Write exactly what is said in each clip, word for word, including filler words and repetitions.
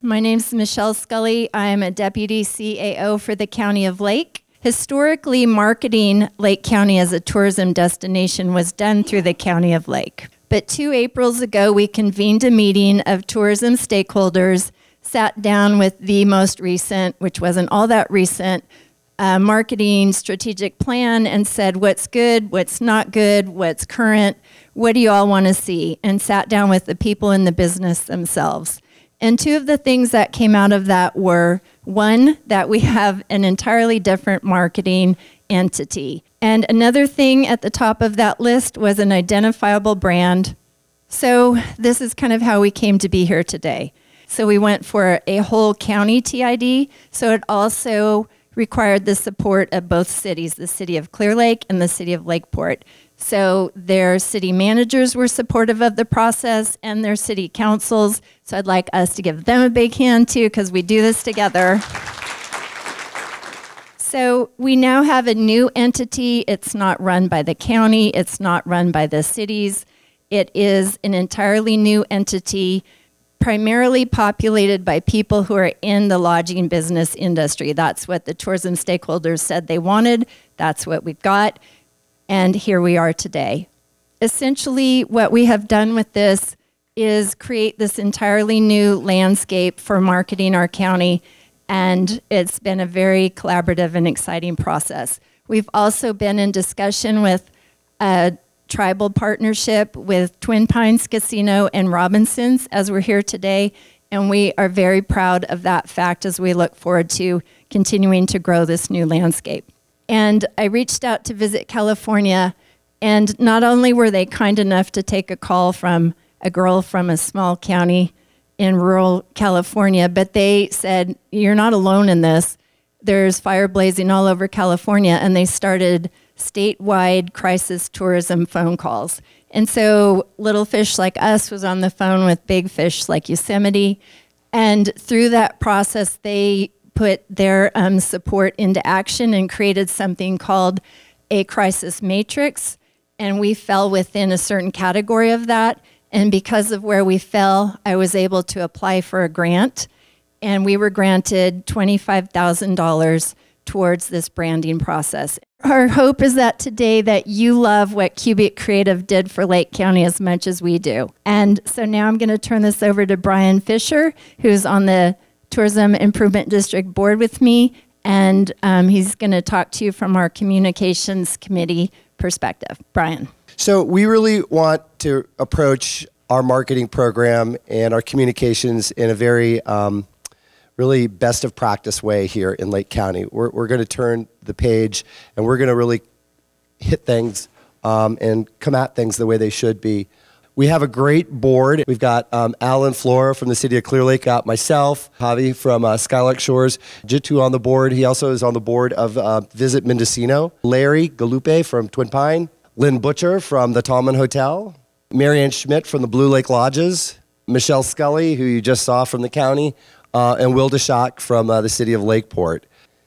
My name's Michelle Scully. I'm a Deputy C A O for the County of Lake. Historically, marketing Lake County as a tourism destination was done through the County of Lake. But two Aprils ago, we convened a meeting of tourism stakeholders, sat down with the most recent, which wasn't all that recent, uh, marketing strategic plan and said, what's good, what's not good, what's current, what do you all want to see? And sat down with the people in the business themselves. And two of the things that came out of that were, one, that we have an entirely different marketing entity. And another thing at the top of that list was an identifiable brand. So this is kind of how we came to be here today. So we went for a whole county T I D. So it also required the support of both cities, the city of Clear Lake and the city of Lakeport. So their city managers were supportive of the process and their city councils. So I'd like us to give them a big hand too, because we do this together. So we now have a new entity. It's not run by the county. It's not run by the cities. It is an entirely new entity, primarily populated by people who are in the lodging business industry. That's what the tourism stakeholders said they wanted. That's what we've got. And here we are today. Essentially, what we have done with this is create this entirely new landscape for marketing our county, and it's been a very collaborative and exciting process. We've also been in discussion with a tribal partnership with Twin Pines Casino and Robinson's as we're here today, and we are very proud of that fact as we look forward to continuing to grow this new landscape. And I reached out to Visit California, and not only were they kind enough to take a call from a girl from a small county in rural California, but they said, you're not alone in this. There's fire blazing all over California, and they started statewide crisis tourism phone calls. And so little fish like us was on the phone with big fish like Yosemite, and through that process, they put their um, support into action and created something called a crisis matrix, and we fell within a certain category of that. And because of where we fell, I was able to apply for a grant, and we were granted twenty-five thousand dollars towards this branding process. Our hope is that today that you love what Cubic Creative did for Lake County as much as we do. And so now I'm going to turn this over to Brian Fisher, who's on the Tourism Improvement District Board with me, and um, he's going to talk to you from our Communications Committee perspective. Brian. So we really want to approach our marketing program and our communications in a very um, really best of practice way here in Lake County. We're, we're going to turn the page, and we're going to really hit things um, and come at things the way they should be. We have a great board. We've got um, Alan Flora from the city of Clear Lake, got myself, Javi from uh, Skylark Shores, Jitu on the board. He also is on the board of uh, Visit Mendocino. Larry Galupe from Twin Pine, Lynn Butcher from the Tallman Hotel, Marianne Schmidt from the Blue Lake Lodges, Michelle Scully, who you just saw from the county, uh, and Will DeShock from uh, the city of Lakeport.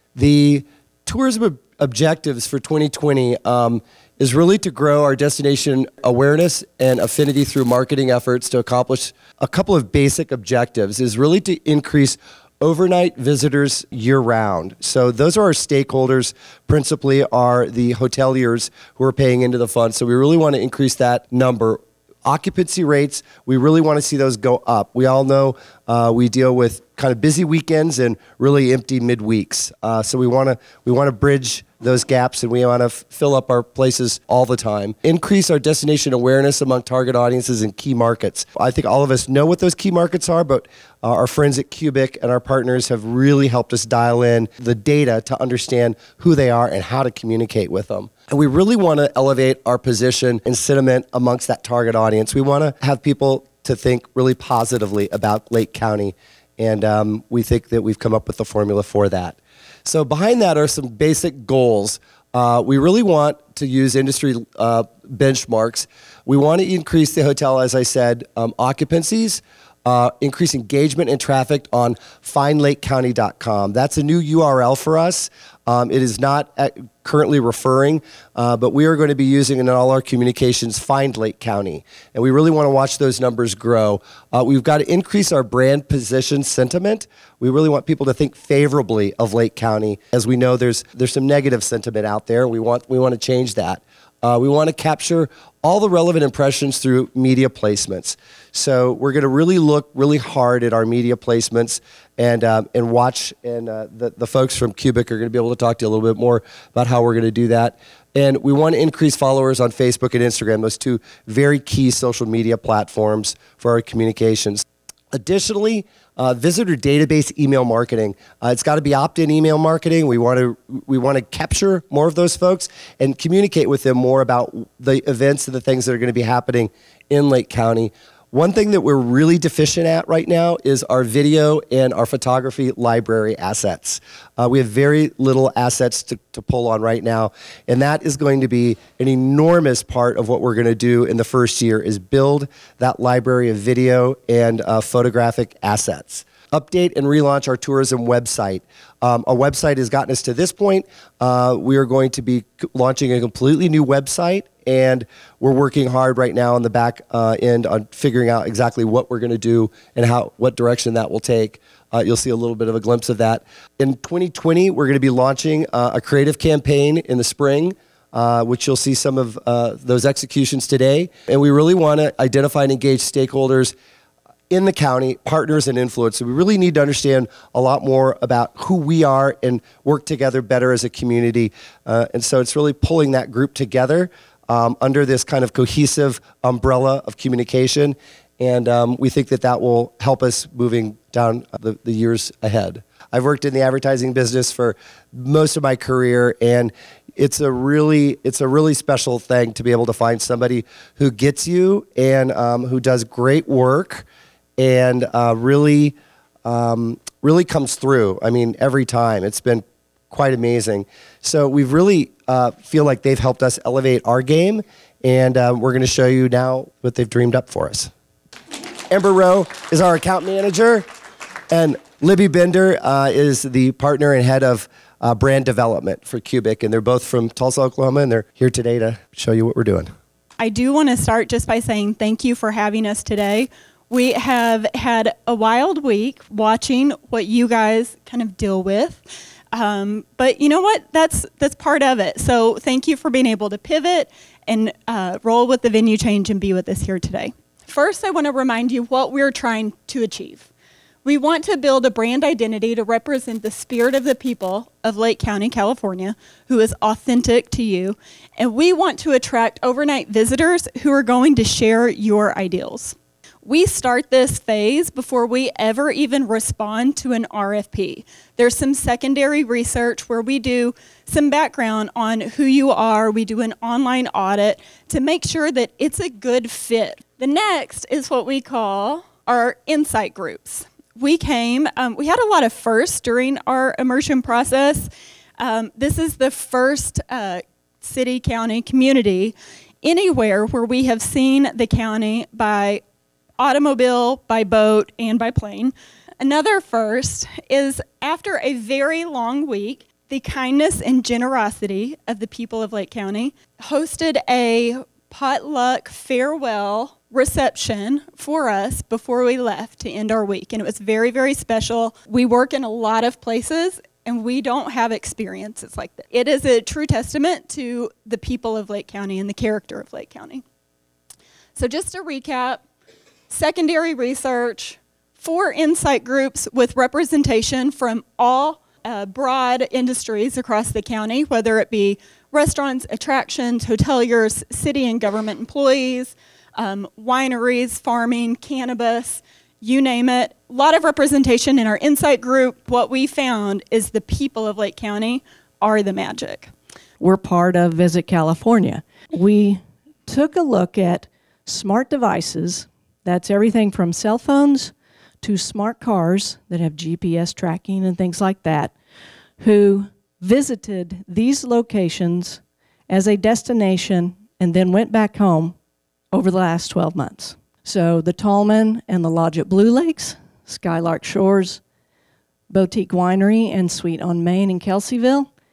The tourism ob objectives for twenty twenty um, is really to grow our destination awareness and affinity through marketing efforts to accomplish a couple of basic objectives, is really to increase overnight visitors year-round. So those are our stakeholders, principally are the hoteliers who are paying into the fund. So we really want to increase that number. Occupancy rates, we really want to see those go up. We all know uh, we deal with kind of busy weekends and really empty midweeks. Uh, so we want to we want to bridge those gaps, and we want to fill up our places all the time. Increase our destination awareness among target audiences in key markets. I think all of us know what those key markets are, but uh, our friends at Cubic and our partners have really helped us dial in the data to understand who they are and how to communicate with them. And we really want to elevate our position and sentiment amongst that target audience. We want to have people to think really positively about Lake County, and um, we think that we've come up with the formula for that. So behind that are some basic goals. Uh, we really want to use industry uh, benchmarks. We want to increase the hotel, as I said, um, occupancies, uh, increase engagement and traffic on find lake county dot com. That's a new U R L for us. Um, it is not at, currently referring, uh, but we are going to be using in all our communications Find Lake County. And we really want to watch those numbers grow. Uh, we've got to increase our brand position sentiment. We really want people to think favorably of Lake County. As we know, there's, there's some negative sentiment out there. We want, we want to change that. Uh, we want to capture all the relevant impressions through media placements. So we're going to really look really hard at our media placements and um, and watch, and uh, the, the folks from Cubic are going to be able to talk to you a little bit more about how we're going to do that. And we want to increase followers on Facebook and Instagram, those two very key social media platforms for our communications. Additionally, uh, visitor database email marketing. Uh, it's got to be opt-in email marketing. We want to we want to capture more of those folks and communicate with them more about the events and the things that are going to be happening in Lake County. One thing that we're really deficient at right now is our video and our photography library assets. Uh, we have very little assets to, to pull on right now, and that is going to be an enormous part of what we're going to do in the first year is build that library of video and uh, photographic assets. Update and relaunch our tourism website. Um, our website has gotten us to this point. Uh, we are going to be launching a completely new website, and we're working hard right now on the back uh, end on figuring out exactly what we're going to do and how what direction that will take. Uh, you'll see a little bit of a glimpse of that. In twenty twenty, we're going to be launching uh, a creative campaign in the spring, Uh, which you'll see some of uh, those executions today. And we really want to identify and engage stakeholders in the county, partners and influence. So we really need to understand a lot more about who we are and work together better as a community. Uh, and so it's really pulling that group together um, under this kind of cohesive umbrella of communication. And um, we think that that will help us moving down the, the years ahead. I've worked in the advertising business for most of my career, and it's a really, it's a really special thing to be able to find somebody who gets you and um, who does great work and uh, really, um, really comes through. I mean, every time. It's been quite amazing. So we really uh, feel like they've helped us elevate our game, and uh, we're going to show you now what they've dreamed up for us. Amber Rowe is our account manager, and Libby Bender uh, is the partner and head of uh, brand development for Cubic, and they're both from Tulsa, Oklahoma, and they're here today to show you what we're doing. I do want to start just by saying thank you for having us today. We have had a wild week watching what you guys kind of deal with. Um, but you know what? That's that's part of it. So thank you for being able to pivot and uh, roll with the venue change and be with us here today. First, I want to remind you what we're trying to achieve. We want to build a brand identity to represent the spirit of the people of Lake County, California, who is authentic to you. And we want to attract overnight visitors who are going to share your ideals. We start this phase before we ever even respond to an R F P. There's some secondary research where we do some background on who you are. We do an online audit to make sure that it's a good fit. The next is what we call our insight groups. We came, um, we had a lot of firsts during our immersion process. Um, this is the first uh, city, county, community anywhere where we have seen the county by automobile, by boat, and by plane. Another first is after a very long week, the kindness and generosity of the people of Lake County hosted a potluck farewell reception for us before we left to end our week. And it was very, very special. We work in a lot of places, and we don't have experiences like that. It is a true testament to the people of Lake County and the character of Lake County. So just to recap, secondary research, four insight groups with representation from all uh, broad industries across the county, whether it be restaurants, attractions, hoteliers, city and government employees, um, wineries, farming, cannabis, you name it. A lot of representation in our insight group. What we found is the people of Lake County are the magic. We're part of Visit California. We took a look at smart devices. That's everything from cell phones to smart cars that have G P S tracking and things like that, who visited these locations as a destination and then went back home over the last twelve months. So the Tallman and the Lodge at Blue Lakes, Skylark Shores, Boutique Winery and Suite on Main in Kelseyville,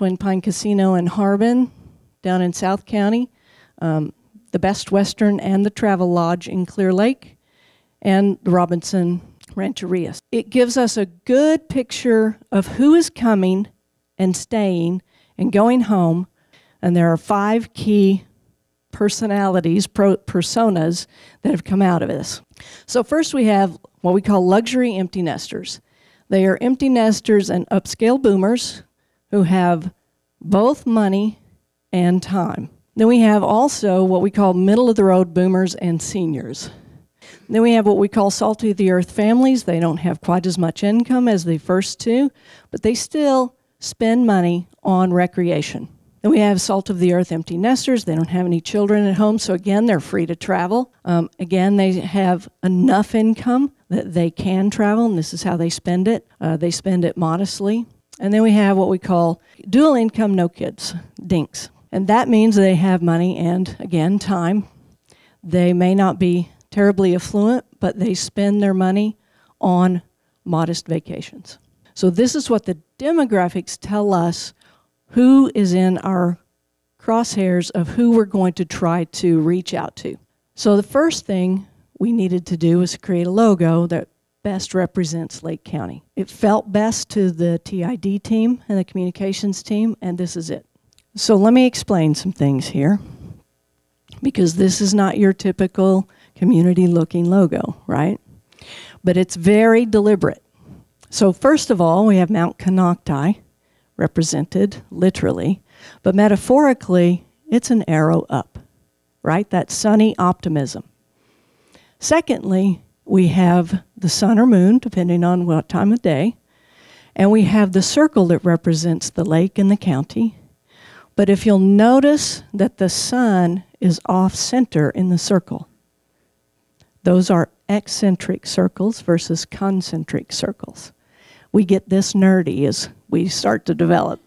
Twin Pine Casino in Harbin, down in South County, um, the Best Western and the Travel Lodge in Clear Lake, and the Robinson Rancheria. It gives us a good picture of who is coming and staying and going home, and there are five key personalities, pro personas, that have come out of this. So first we have what we call luxury empty nesters. They are empty nesters and upscale boomers who have both money and time. Then we have also what we call middle-of-the-road boomers and seniors. Then we have what we call salt-of-the-earth families. They don't have quite as much income as the first two, but they still spend money on recreation. Then we have salt-of-the-earth empty nesters. They don't have any children at home, so again, they're free to travel. Um, again, they have enough income that they can travel, and this is how they spend it. Uh, they spend it modestly. And then we have what we call dual income, no kids, dinks. And that means they have money and, again, time. They may not be terribly affluent, but they spend their money on modest vacations. So this is what the demographics tell us who is in our crosshairs of who we're going to try to reach out to. So the first thing we needed to do was create a logo that best represents Lake County. It felt best to the T I D team and the communications team, and this is it. So let me explain some things here, because this is not your typical community-looking logo, right? But it's very deliberate. So first of all, we have Mount Konocti, represented literally, but metaphorically, it's an arrow up, right? That sunny optimism. Secondly, we have the sun or moon, depending on what time of day, and we have the circle that represents the lake and the county. But if you'll notice that the sun is off-center in the circle, those are eccentric circles versus concentric circles. We get this nerdy as we start to develop.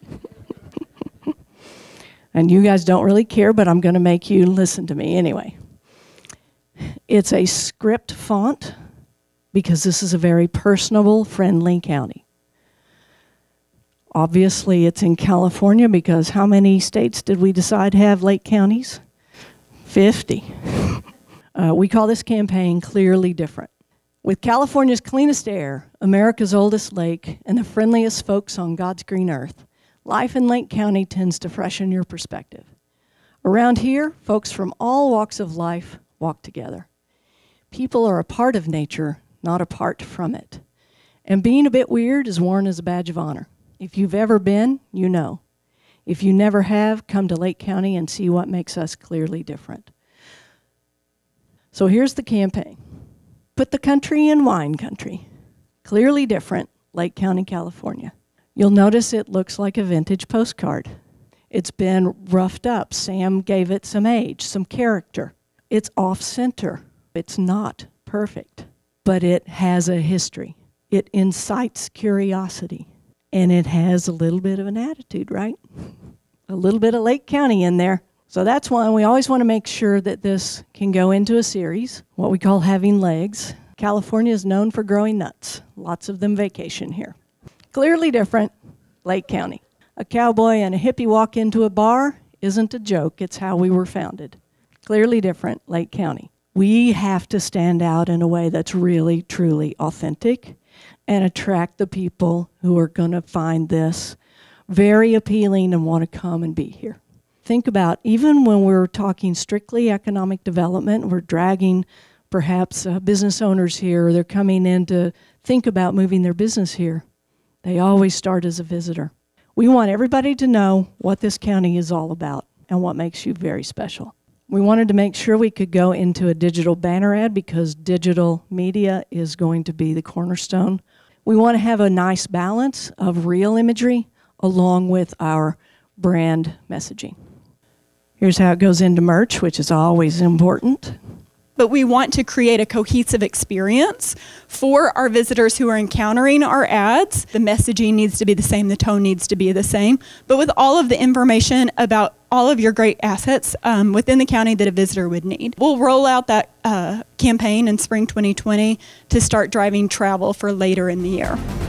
And you guys don't really care, but I'm going to make you listen to me anyway. It's a script font because this is a very personable, friendly county. Obviously, it's in California because how many states did we decide have lake counties? fifty. Uh, we call this campaign Clearly Different. With California's cleanest air, America's oldest lake, and the friendliest folks on God's green earth, life in Lake County tends to freshen your perspective. Around here, folks from all walks of life walk together. People are a part of nature, not apart from it. And being a bit weird is worn as a badge of honor. If you've ever been, you know. If you never have, come to Lake County and see what makes us clearly different. So here's the campaign. Put the country in wine country. Clearly different, Lake County, California. You'll notice it looks like a vintage postcard. It's been roughed up. Sam gave it some age, some character. It's off-center. It's not perfect, but it has a history. It incites curiosity, and it has a little bit of an attitude, right? A little bit of Lake County in there. So that's why we always want to make sure that this can go into a series, what we call having legs. California is known for growing nuts. Lots of them vacation here. Clearly different, Lake County. A cowboy and a hippie walk into a bar isn't a joke. It's how we were founded. Clearly different, Lake County. We have to stand out in a way that's really, truly authentic and attract the people who are going to find this very appealing and want to come and be here. Think about, even when we're talking strictly economic development, we're dragging perhaps uh, business owners here, or they're coming in to think about moving their business here. They always start as a visitor. We want everybody to know what this county is all about and what makes you very special. We wanted to make sure we could go into a digital banner ad because digital media is going to be the cornerstone. We want to have a nice balance of real imagery along with our brand messaging. Here's how it goes into merch, which is always important. But we want to create a cohesive experience for our visitors who are encountering our ads. The messaging needs to be the same, the tone needs to be the same, but with all of the information about all of your great assets um, within the county that a visitor would need. We'll roll out that uh, campaign in spring twenty twenty to start driving travel for later in the year.